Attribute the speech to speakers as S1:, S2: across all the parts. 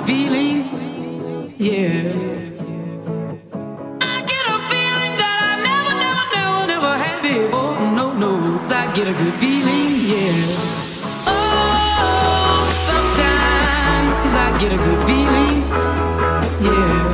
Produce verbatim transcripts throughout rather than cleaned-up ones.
S1: feeling, yeah. I get a feeling that I never, never, never, never had before. No, no, I get a good feeling, yeah. Oh, sometimes I get a good feeling, yeah.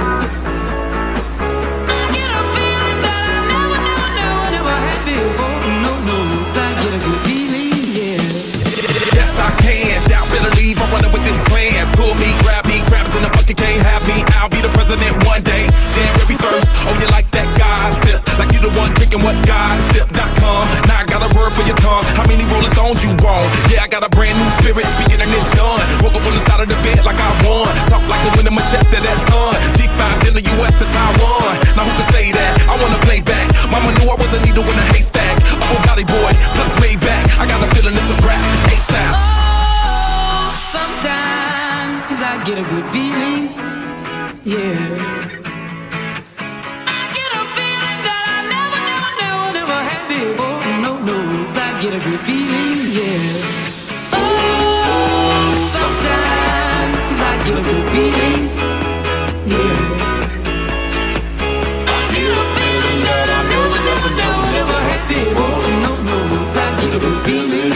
S1: I get a feeling that I never, never, never, never had before. No, no, I get a good feeling, yeah.
S2: Yes, I can. Doubt, better leave. I'm running with this plan. Pull me, grab me, crabs in the bucket can't have me. I'll be the president one day. January first. Oh, you like that gossip? Like you the one drinking what gossip dot com. Now I got a word for your tongue. How many Rolling Stones you want? Yeah, I got a brand new spirit speaking and it's done. Woke up on the side of the bed like I won. Talk like the wind in my chest to that sun. G five in the U S to Taiwan. Now who can say that? I wanna play back. Mama knew I was a needle in a haystack. Oh, Valley boy, plus Maybach. I got a feeling it's a rap. ASAP.
S1: Oh, sometimes I get a good feeling, yeah. I get a feeling that I never, never, never, never had before. No, no, I get a good feeling, yeah. Oh, sometimes I get a good feeling, yeah. I get a feeling that I never, never, never, never had before. No, no, I get a good feeling.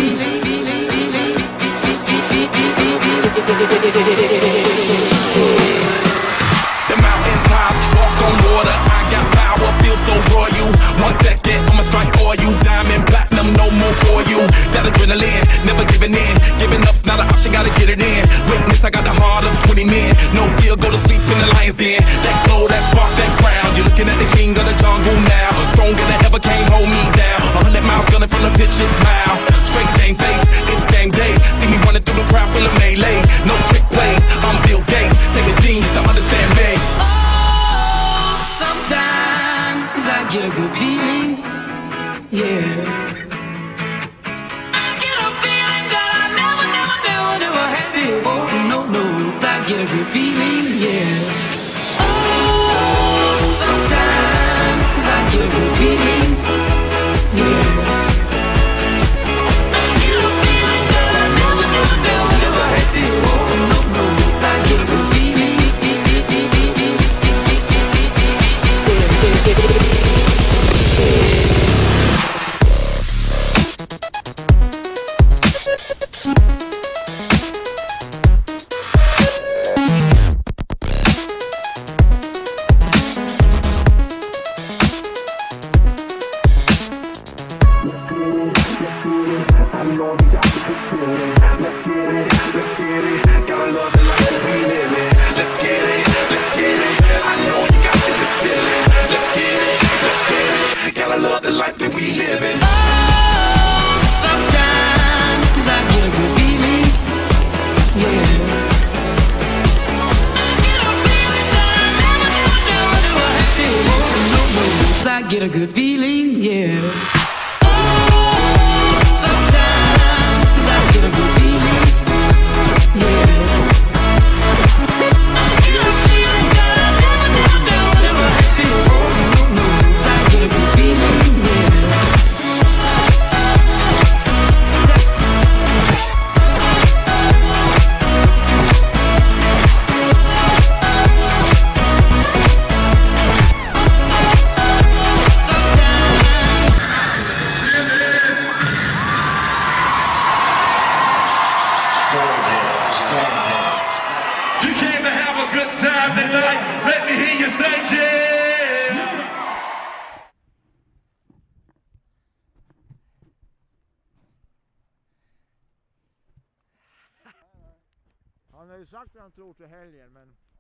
S2: The mountain top, walk on water. I got power, feel so royal. One second, I'ma strike for you. Diamond, platinum, no more for you. That adrenaline, never giving in. Giving up's not an option, gotta get it in. Witness, I got the heart of twenty men. No fear, go to sleep in the lion's den. That glow, that spark, that crown. You're looking at the king of the jungle now. Stronger than ever, can't hold me down. A hundred miles gunning from the pitcher's mile. Straight game face, it's game day. See me running through the crowd full of melee. No trick plays, I'm Bill Gates. Take a genius to understand me.
S1: Oh, sometimes I get a good feeling, yeah. I get a feeling that I never, never, never, never had before. No, no, I get a good feeling, yeah. Oh, sometimes I get a good feeling, yeah. I get a feeling that I never, never, never, never had before. No, no, I get a good feeling. I get a good feeling, yeah. Oh, sometimes I get a good feeling, yeah. I get a feeling that I never, never, never, never had before. No, no, I get a good feeling, yeah.
S3: Han har ju sagt vad han tror till helgen, men